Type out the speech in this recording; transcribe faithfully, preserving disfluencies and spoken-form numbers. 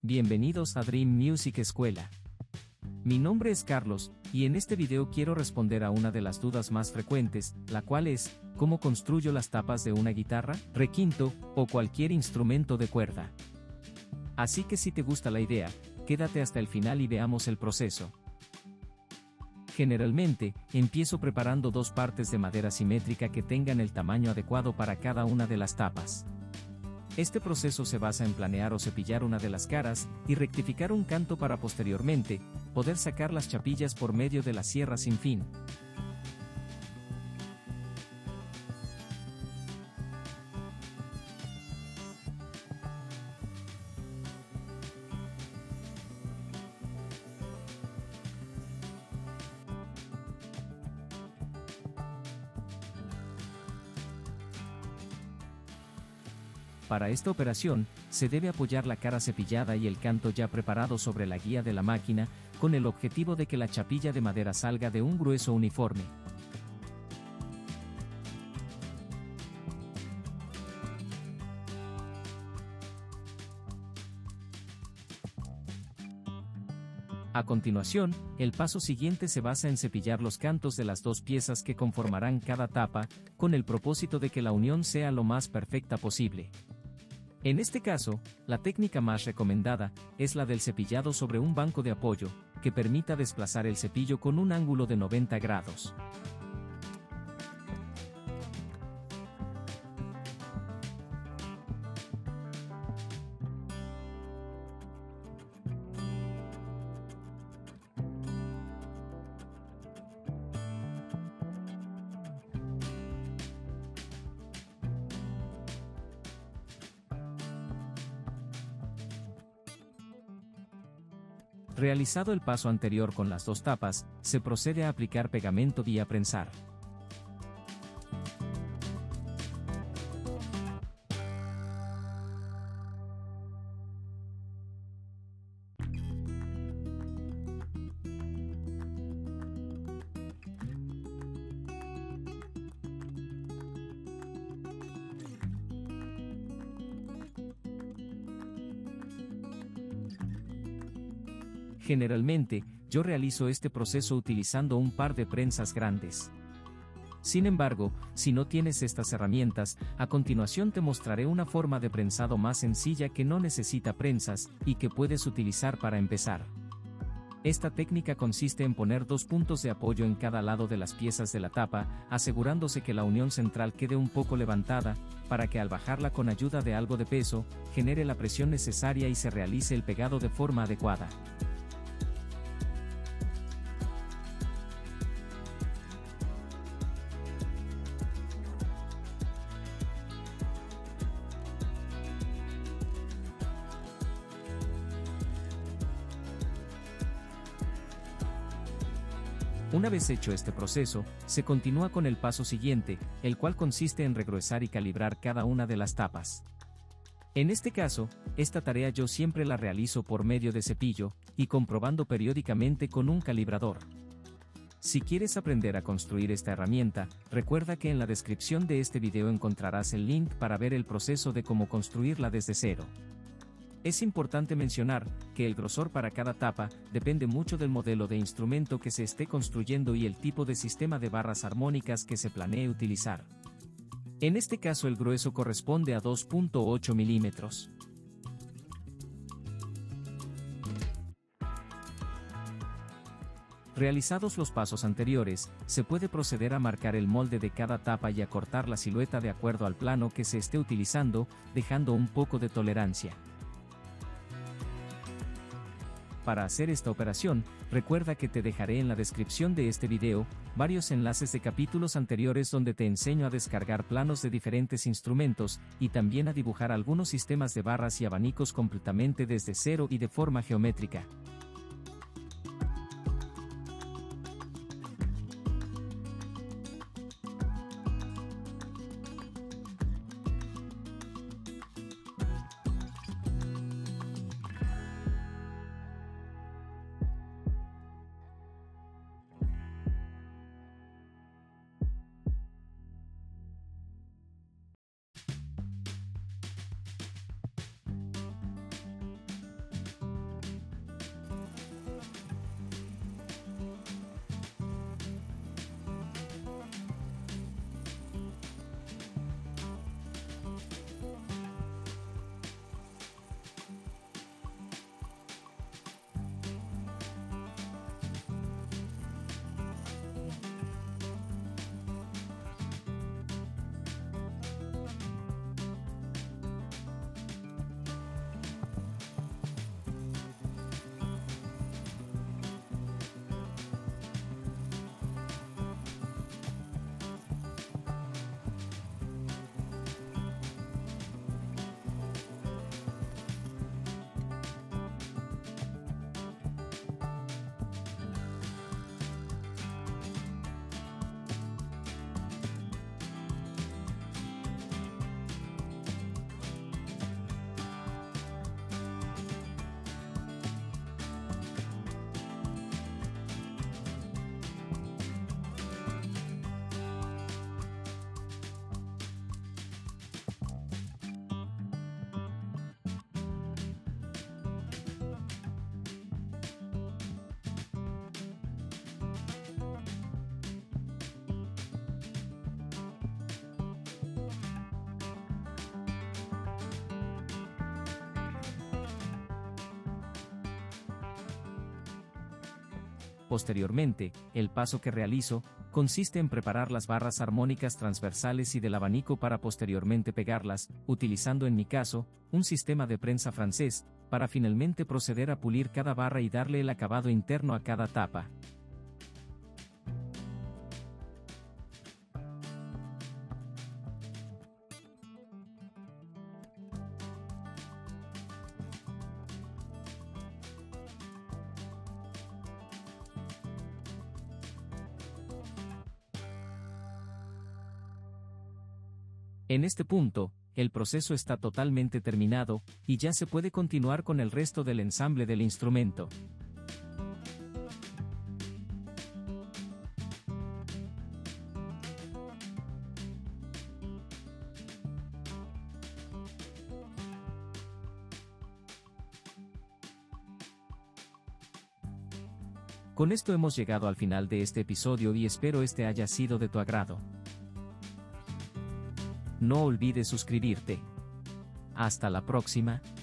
Bienvenidos a Dream Music Escuela. Mi nombre es Carlos, y en este video quiero responder a una de las dudas más frecuentes, la cual es, ¿cómo construyo las tapas de una guitarra, requinto, o cualquier instrumento de cuerda? Así que si te gusta la idea, quédate hasta el final y veamos el proceso. Generalmente, empiezo preparando dos partes de madera simétrica que tengan el tamaño adecuado para cada una de las tapas. Este proceso se basa en planear o cepillar una de las caras, y rectificar un canto para posteriormente, poder sacar las chapillas por medio de la sierra sin fin. Para esta operación, se debe apoyar la cara cepillada y el canto ya preparado sobre la guía de la máquina, con el objetivo de que la chapilla de madera salga de un grueso uniforme. A continuación, el paso siguiente se basa en cepillar los cantos de las dos piezas que conformarán cada tapa, con el propósito de que la unión sea lo más perfecta posible. En este caso, la técnica más recomendada es la del cepillado sobre un banco de apoyo, que permita desplazar el cepillo con un ángulo de noventa grados. Realizado el paso anterior con las dos tapas, se procede a aplicar pegamento vía prensar. Generalmente, yo realizo este proceso utilizando un par de prensas grandes. Sin embargo, si no tienes estas herramientas, a continuación te mostraré una forma de prensado más sencilla que no necesita prensas, y que puedes utilizar para empezar. Esta técnica consiste en poner dos puntos de apoyo en cada lado de las piezas de la tapa, asegurándose que la unión central quede un poco levantada, para que al bajarla con ayuda de algo de peso, genere la presión necesaria y se realice el pegado de forma adecuada. Una vez hecho este proceso, se continúa con el paso siguiente, el cual consiste en regruesar y calibrar cada una de las tapas. En este caso, esta tarea yo siempre la realizo por medio de cepillo, y comprobando periódicamente con un calibrador. Si quieres aprender a construir esta herramienta, recuerda que en la descripción de este video encontrarás el link para ver el proceso de cómo construirla desde cero. Es importante mencionar que el grosor para cada tapa depende mucho del modelo de instrumento que se esté construyendo y el tipo de sistema de barras armónicas que se planee utilizar. En este caso el grueso corresponde a dos punto ocho milímetros. Realizados los pasos anteriores, se puede proceder a marcar el molde de cada tapa y a cortar la silueta de acuerdo al plano que se esté utilizando, dejando un poco de tolerancia. Para hacer esta operación, recuerda que te dejaré en la descripción de este video varios enlaces de capítulos anteriores donde te enseño a descargar planos de diferentes instrumentos, y también a dibujar algunos sistemas de barras y abanicos completamente desde cero y de forma geométrica. Posteriormente, el paso que realizo, consiste en preparar las barras armónicas transversales y del abanico para posteriormente pegarlas, utilizando en mi caso, un sistema de prensa francés, para finalmente proceder a pulir cada barra y darle el acabado interno a cada tapa. En este punto, el proceso está totalmente terminado, y ya se puede continuar con el resto del ensamble del instrumento. Con esto hemos llegado al final de este episodio y espero este haya sido de tu agrado. No olvides suscribirte. Hasta la próxima.